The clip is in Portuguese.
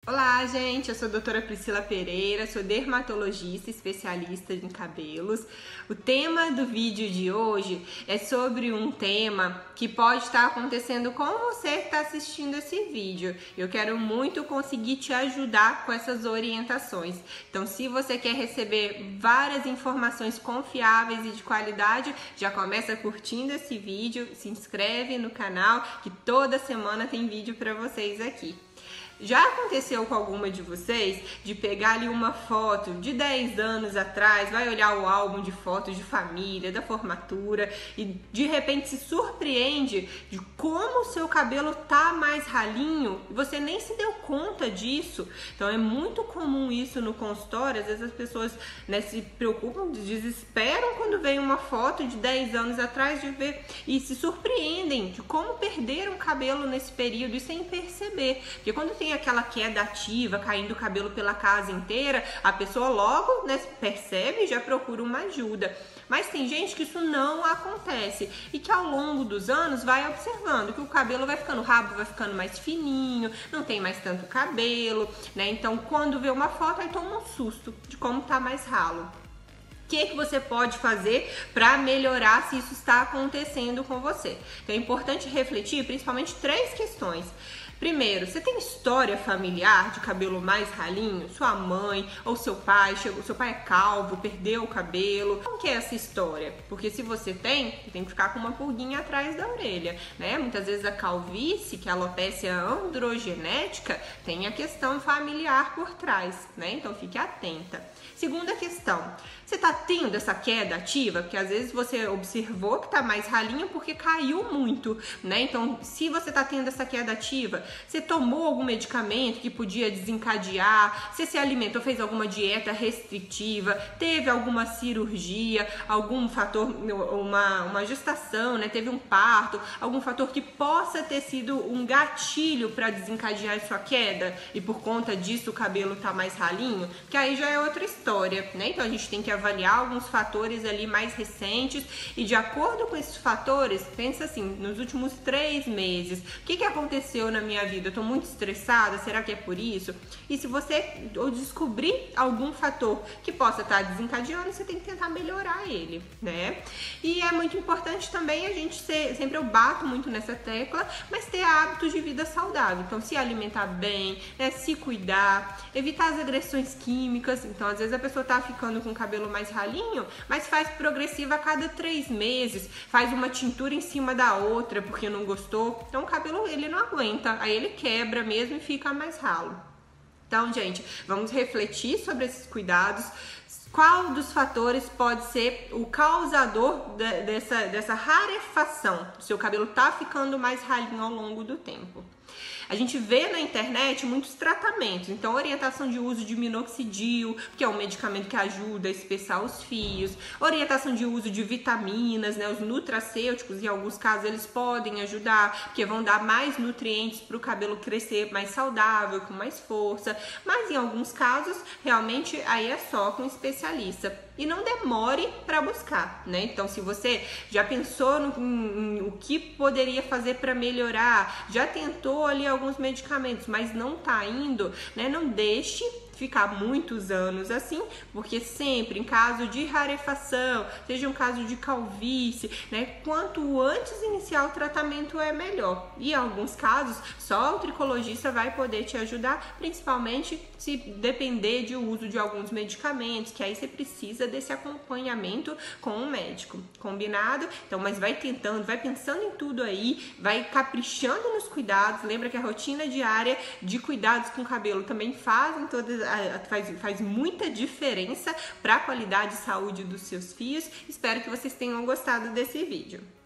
Olá, gente! Eu sou a doutora Priscila Pereira, sou dermatologista especialista em cabelos. O tema do vídeo de hoje é sobre um tema que pode estar acontecendo com você que está assistindo esse vídeo. Eu quero muito conseguir te ajudar com essas orientações. Então, se você quer receber várias informações confiáveis e de qualidade, já começa curtindo esse vídeo, se inscreve no canal, que toda semana tem vídeo para vocês aqui. Já aconteceu com alguma de vocês de pegar ali uma foto de 10 anos atrás, vai olhar o álbum de fotos de família, da formatura e de repente se surpreende de como o seu cabelo tá mais ralinho e você nem se deu conta disso? Então é muito comum isso no consultório, às vezes as pessoas se preocupam, desesperam quando vem uma foto de 10 anos atrás de ver e se surpreendem de como perderam o cabelo nesse período e sem perceber, porque quando tem aquela queda ativa, caindo o cabelo pela casa inteira, a pessoa logo percebe e já procura uma ajuda. Mas tem gente que isso não acontece e que ao longo dos anos vai observando que o cabelo vai ficando, o rabo vai ficando mais fininho, não tem mais tanto cabelo, né? Então quando vê uma foto aí toma um susto de como tá mais ralo. O que você pode fazer para melhorar se isso está acontecendo com você? Então é importante refletir principalmente 3 questões. Primeiro, você tem história familiar de cabelo mais ralinho? Sua mãe ou seu pai é calvo, perdeu o cabelo. Como que é essa história? Porque se você tem que ficar com uma pulguinha atrás da orelha, né? Muitas vezes a calvície, que é a alopécia androgenética, tem a questão familiar por trás, né? Então fique atenta. Segunda questão, você tá tendo essa queda ativa? Porque às vezes você observou que tá mais ralinho porque caiu muito, né? Então, se você tá tendo essa queda ativa, você tomou algum medicamento que podia desencadear, você se alimentou, fez alguma dieta restritiva, teve alguma cirurgia, algum fator, uma gestação, né? Teve um parto, algum fator que possa ter sido um gatilho para desencadear a sua queda e por conta disso o cabelo tá mais ralinho? Que aí já é outra história, né? Então a gente tem que avaliar alguns fatores ali mais recentes e de acordo com esses fatores, pensa assim, nos últimos 3 meses, o que aconteceu na minha vida? Eu tô muito estressada, será que é por isso? E se você descobrir algum fator que possa estar desencadeando, você tem que tentar melhorar ele, né? E é muito importante também a gente sempre eu bato muito nessa tecla, mas ter hábitos de vida saudável. Então se alimentar bem, né? Se cuidar, evitar as agressões químicas. Então às vezes a pessoa tá ficando com o cabelo mais ralinho, mas faz progressiva a cada 3 meses, faz uma tintura em cima da outra porque não gostou. Então o cabelo ele não aguenta, aí ele quebra mesmo e fica mais ralo. Então, gente, vamos refletir sobre esses cuidados. Qual dos fatores pode ser o causador dessa rarefação? O seu cabelo tá ficando mais ralinho ao longo do tempo. A gente vê na internet muitos tratamentos, então orientação de uso de minoxidil, que é um medicamento que ajuda a espessar os fios, orientação de uso de vitaminas, né? Os nutracêuticos, em alguns casos eles podem ajudar, porque vão dar mais nutrientes para o cabelo crescer mais saudável, com mais força, mas em alguns casos realmente aí é só com especialista. E não demore para buscar, né? Então, se você já pensou no que poderia fazer para melhorar, já tentou ali alguns medicamentos, mas não tá indo, né? Não deixe ficar muitos anos assim, porque sempre em caso de rarefação, seja um caso de calvície, né, quanto antes iniciar o tratamento é melhor. E em alguns casos, só o tricologista vai poder te ajudar, principalmente se depender de uso de alguns medicamentos, que aí você precisa desse acompanhamento com o médico, combinado? Então, mas vai tentando, vai pensando em tudo aí, vai caprichando nos cuidados. Lembra que a rotina diária de cuidados com o cabelo também faz muita diferença para a qualidade e saúde dos seus fios. Espero que vocês tenham gostado desse vídeo.